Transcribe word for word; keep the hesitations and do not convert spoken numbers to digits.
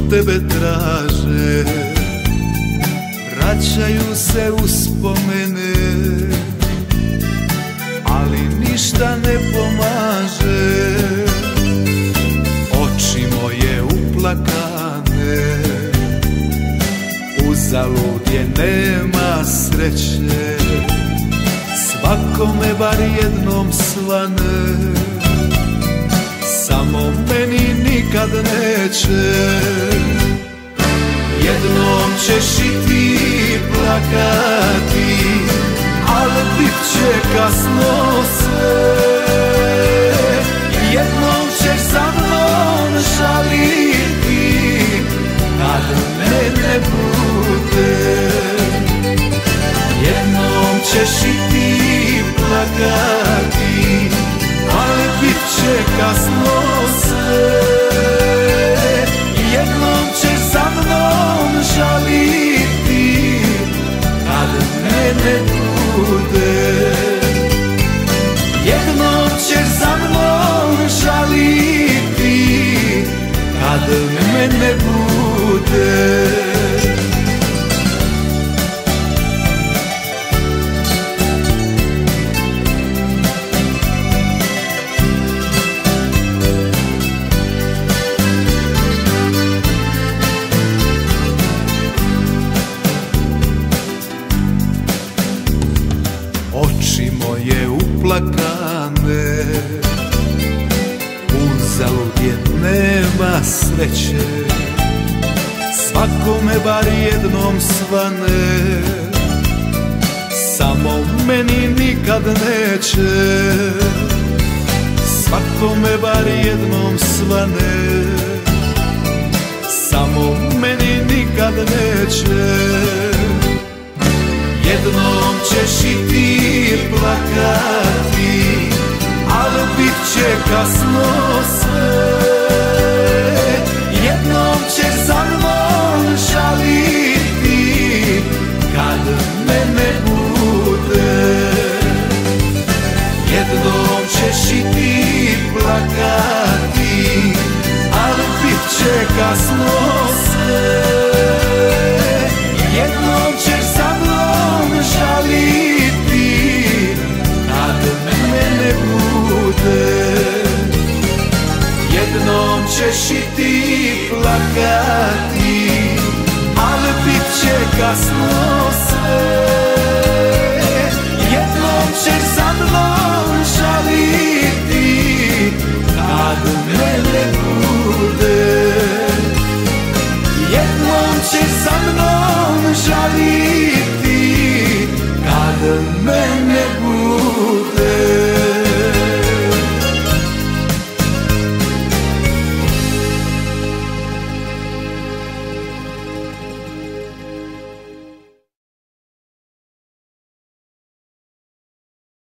tebe traže, vraćaju se uspomene, ali ništa ne pomaže. Oči moje uplakane, uzalud je, nema sreće, svakome bar jednom svane, samo meni nikad neće. Jednom ćeš i ti plakati, ali bit će kasno sve. Jednom ćeš za mnom žaliti, kad mene bude. Jednom ćeš i ti plakati, ali bit će kasno sve. Jednom ćeš za mnom žaliti, kad mene bude. Jednom ćeš za mnom žaliti, kad mene bude. Oči moje uplakane, uzalud je, nema sreće, svakome bar jednom svane, samo meni nikad neće. Svakome bar jednom svane, samo meni nikad neće. Jednom ćeš i ti plakati, ali bit će kasno sve. Jednom ćeš za mnom žaliti, kad mene bude. Jednom ćeš i ti plakati, ali bit će kasno sve. Jednom ćeš za mnom žaliti, kad mene bude. Jednom ćeš i ti plakati, ali bit će kasno sve. Jednom ćeš za mnom žaliti, kad mene bude. Jednom ćeš za mnom žaliti,